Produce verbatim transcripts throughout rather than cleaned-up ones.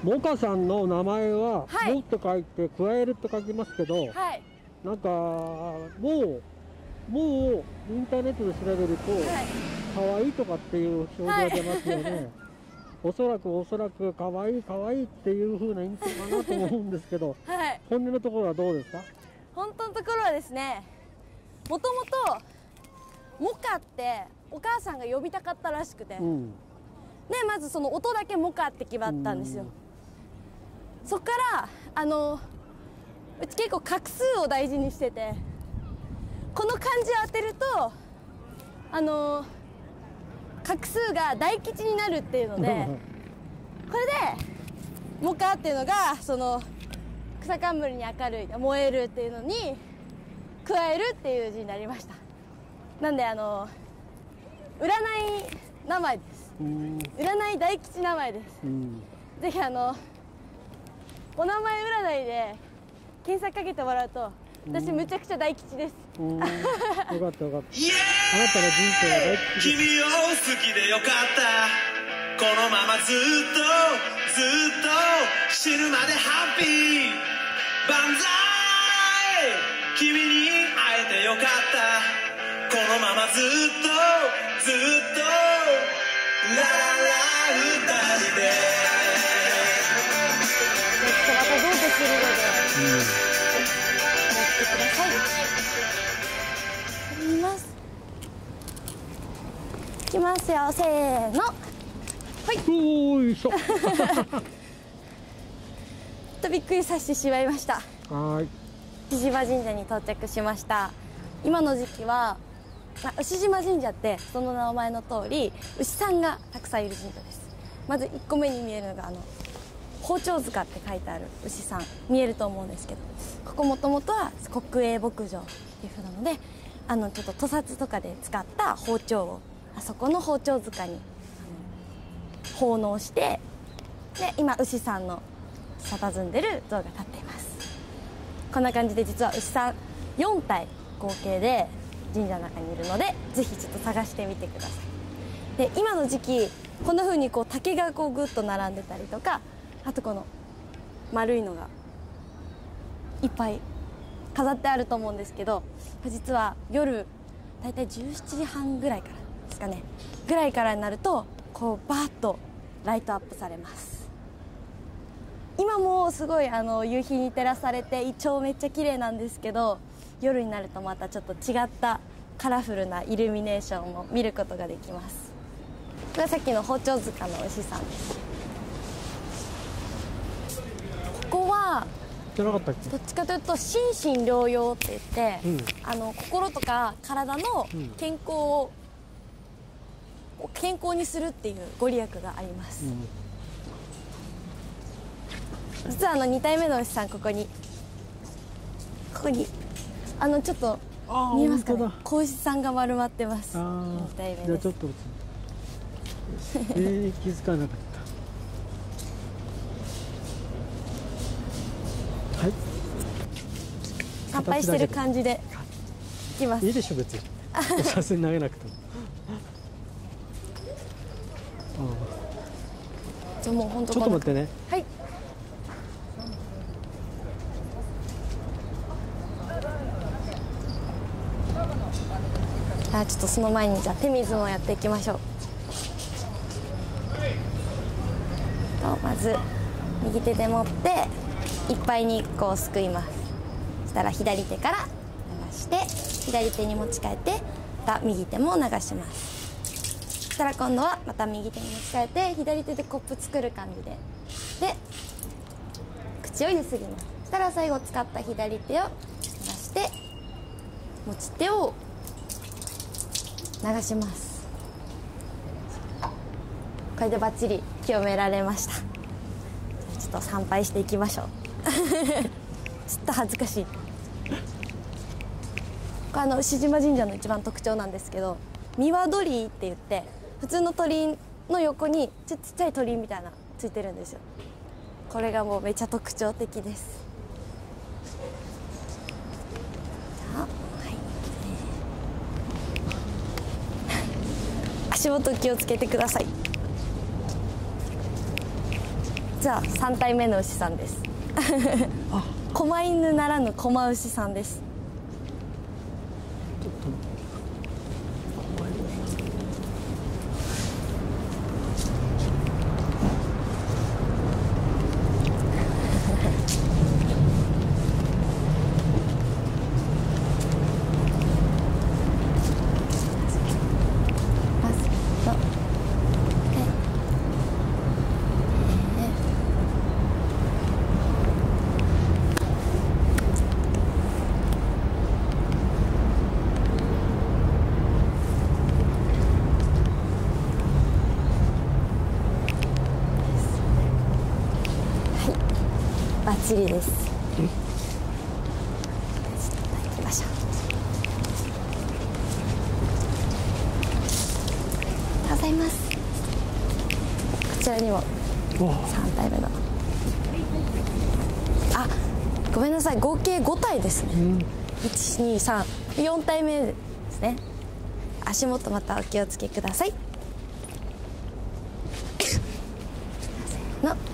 モカさんの名前は、 はい、 モと書いて加えると書きますけど、 はい、 なんかもうもうインターネットで調べると、はい、可愛いとかっていう表示が出ますよね。はい、おそらくおそらく可愛い可愛いっていう風な印象かなと思うんですけど、はい、本音のところはどうですか？ 本当のところはですね、もともとモカってお母さんが呼びたかったらしくて、うん、でまずその音だけモカって決まったんですよ。うん、そっからあのうち結構画数を大事にしてて、この漢字を当てるとあの画数が大吉になるっていうのでこれでモカっていうのがその草冠に明るい燃えるっていうのに加えるっていう字になりました。なんであの占い名前です。占い大吉名前です。ぜひあのお名前占いで検索かけてもらうと、私むちゃくちゃ大吉です。 よかったよかった。あなたの人生は大吉です。 君を好きでよかった。このままずっとずっと死ぬまでハッピー万歳。君に会えてよかった。このままずっとずっとラララ二人で。 またどうぞするので、うん、やってください。見ます。いきますよ、せーの。はい。 おいしょ。 とびっくりさせてしまいました。 はい。 牛島神社に到着しました。今の時期は、まあ、牛島神社ってその名前の通り牛さんがたくさんいる神社です。まずいっこめに見えるのがあの包丁塚って書いてある牛さん見えると思うんですけど、ここもともとは国営牧場っていう風なので、あのちょっと屠殺とかで使った包丁をあそこの包丁塚に奉納して、で今牛さんの佇んでる像が立っています。こんな感じで実は牛さんよん体合計で神社の中にいるので、ぜひちょっと探してみてください。で今の時期こんな風にこう竹がこうぐっと並んでたりとか、あとこの丸いのがいっぱい飾ってあると思うんですけど、実は夜だいたいじゅうしちじはんぐらいからですかねぐらいからになるとこうバーッとライトアップされます。今もすごいあの夕日に照らされてイチョウめっちゃ綺麗なんですけど、夜になるとまたちょっと違ったカラフルなイルミネーションを見ることができます。これはさっきの包丁塚の牛さんです。ここはどっちかというと心身療養って言って、うん、あの心とか体の健康を、うん、健康にするっていうご利益があります。うん、実はあのに体目の牛さん、ここにここにあのちょっと見えますかね、子牛さんが丸まってます。に体目です。 じゃあちょっとえー、気づかなかった。はい、 乾杯してる感じでいきます。 いいでしょ別に写真投げなくても。 じゃあもう本当ちょっと待ってね。 はい。あ、ちょっとその前にじゃあ手水もやっていきましょう。とまず右手で持っていっぱいにこうすくいます。そしたら左手から流して左手に持ち替えてまた右手も流します。そしたら今度はまた右手に持ち替えて左手でコップ作る感じでで口をゆすぎます。そしたら最後使った左手を出して持ち手を流します。これでバッチリ清められました。ちょっと参拝していきましょう。ちょっと恥ずかしい。これあの牛島神社の一番特徴なんですけど、三輪鳥居って言って普通の鳥居の横にちっちゃい鳥居みたいなついてるんですよ。これがもうめちゃ特徴的です。じゃあ、はい、足元気をつけてください。 実はさん体目の牛さんです。狛犬ならぬ狛牛さんです。 ちょっとバッチリです。行きましょう。ありがとうございます。こちらにもさん体目の。あ、ごめんなさい。合計ご体ですね。うん、いち、に、さん、よん体目ですね。足元またお気をつけください。せーの。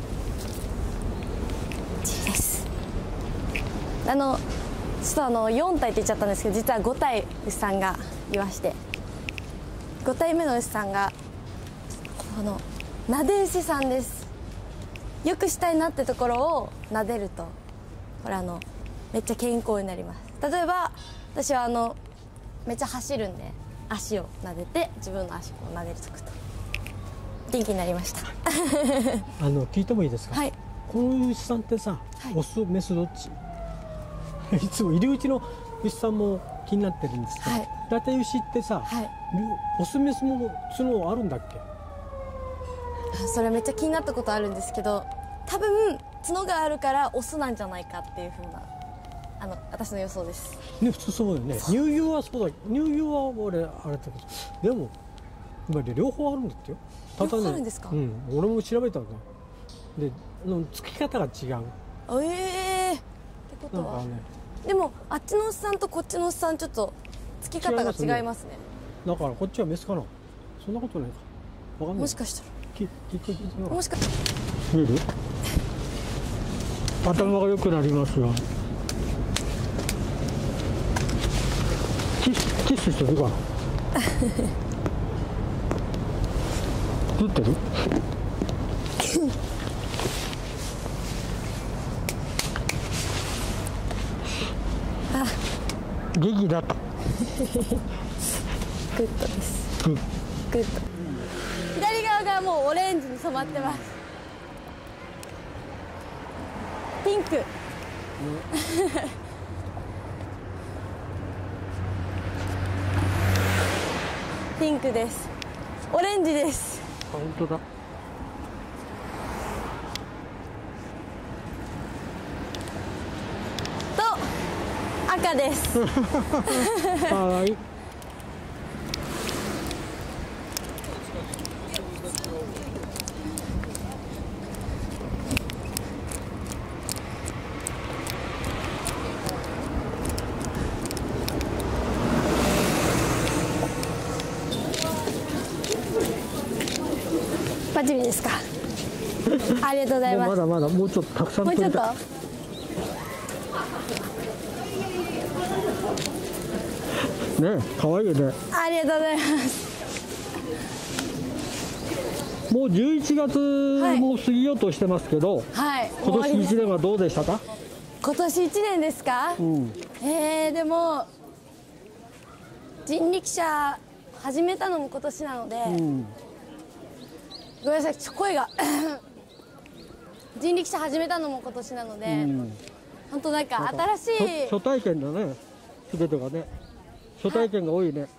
あのちょっとあのよん体って言っちゃったんですけど、実はご体牛さんがいまして、ご体目の牛さんがこの撫で牛さんです。よくしたいなってところを撫でると、これあのめっちゃ健康になります。例えば私はあのめっちゃ走るんで、足を撫でて自分の足を撫でるとくと元気になりました。 あの聞いてもいいですか？はい。この牛さんってさ、はい、オスメスどっち？いつも入り口の牛さんも気になってるんですけど、はい、大体牛ってさ、はい、オスメスも角あるんだっけ？ それめっちゃ気になったことあるんですけど、多分角があるからオスなんじゃないかっていうふうな、あの私の予想です。ね、 普通そうよね。乳牛はそうだ。乳牛は俺あれだけど、でも今両方あるんだってよ。 両方あるんですか？ うん、俺も調べたんだ。で、の付き方が違う。 ええー、ってことは、ね、でもあっちのおっさんとこっちのおっさんちょっと付き方が違いますね。 だからこっちはメスかな。そんなことないか。わかんない。 もしかしたら。 きききもしか。 見る？頭が良くなりますよ。キスキスしてるかな。どうってる？ あ、 元気だった。 グッドです。 グッグッド。左側がもうオレンジに染まってます。ピンク。うん、ピンクです。オレンジです。 本当だ。 と赤です。 はい。 バッチリですか。ありがとうございます。 まだまだもうちょっとたくさん取りたい。もうちょっと。ね、可愛いよね。 ありがとうございます。 もうじゅういちがつも過ぎようとしてますけど、はい、今年いちねんはどうでしたか？ 今年いちねんですか？うん、えー、でも人力車始めたのも今年なので、うん、ごめんなさい、声が人力車始めたのも今年なので、うん、本当なんか新しい初体験だね。全てがね、初体験が多いね。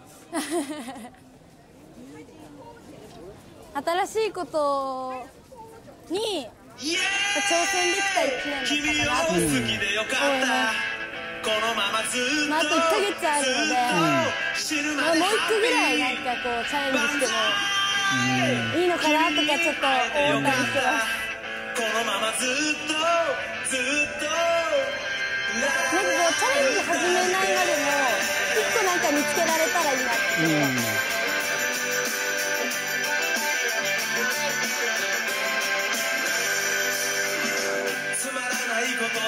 新しいことに挑戦できたいちねんだったかなと思います。まあ、あといっかげつあるので、うん、まあ、もういっこぐらいなんかこうチャレンジしてもいいのかなとかちょっと思ったりしてます。このままずっとずっとなんかこうチャレンジ始めないまでもいっこなんか見つけられたらいいなっていう、うん、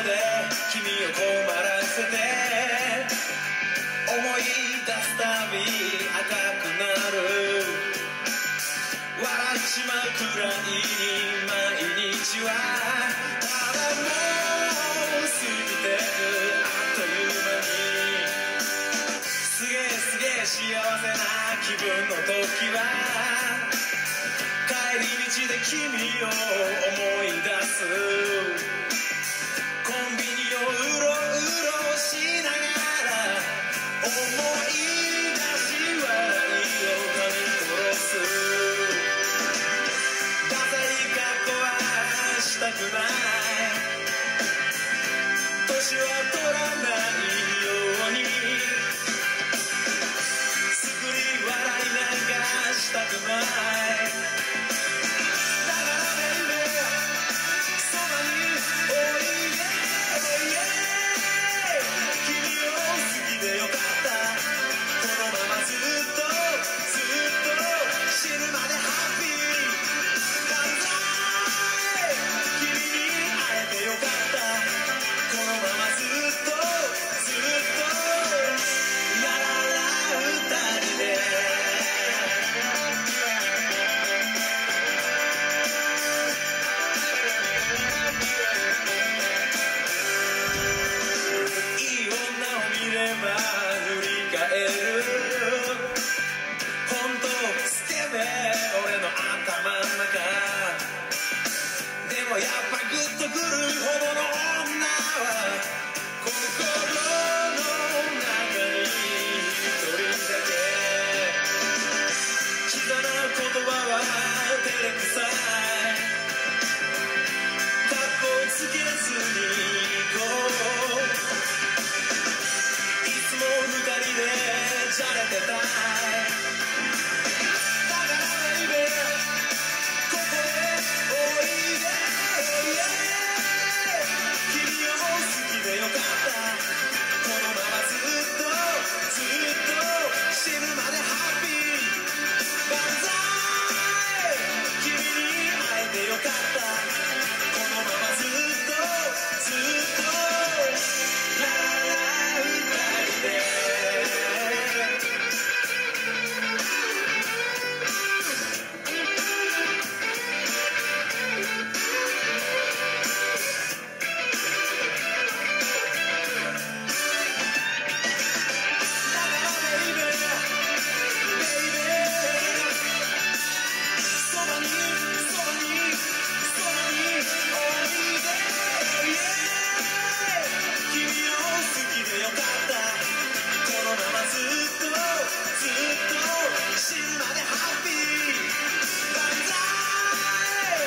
で君を困らせて思い出すたび赤くなる笑っちまうくらいに毎日はただもう過ぎてくあっという間にすげえすげえ幸せな気分の時は帰り道で君を思い出すコンビニをうろうろしながら思い出し笑いを噛み殺すダサい格好はしたくない年は取らないように作り笑いなんかしたくないだからベイベーそばにおいでおいで君を好きでよかったこのままずっとずっと死ぬまでハッピー万歳君に会えてよかったこのままずっとずっとラララ二人でいい女を見れば塗り替える本当スケベ俺の頭の中でもやっぱグッとくるほどの女は心の中に一人だけキザな言葉は照れくさいかっこつけずに行こういつも二人でじゃれてたいだからベイベーここへおいでおいで君を好きでよかったこのままずっとずっと死ぬまでハッピー万歳君に会えてよかったこのままずっとずっとラララ二人で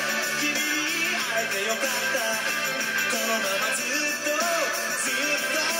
よかったこのままずっとずっと